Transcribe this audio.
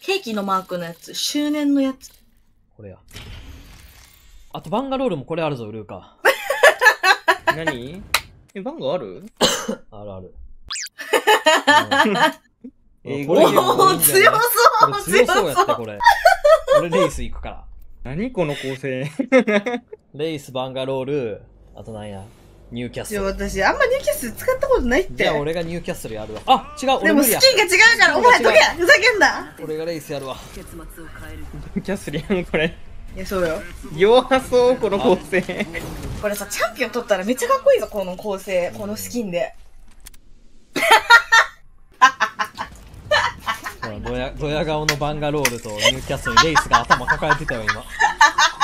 ケーキのマークのやつ。周年のやつ。 これや。あとバンガロールもこれあるぞ、ルーカ。 何バンガあるあるある。 英これおー、強こそうれ強そうやって、 強これ。これレイス行くから。 何この構成。 レイス、バンガロール、あとなんや、ニューキャッスル。 私、あんまニューキャッスル使ったことないって。 じゃあ俺がニューキャッスルやるわ。あ、違う、 でも俺無理や。 スキンが違うから、お前どけふざけんな。 俺がレイスやるわ。 キャッスルやん、これ。 いや、そうよ。 弱そう、この構成。 これさ、チャンピオン取ったらめっちゃかっこいいぞ、この構成。このスキンで。 ドヤ顔のバンガロールとニューキャッスルにレイスが頭抱えてたよ、今。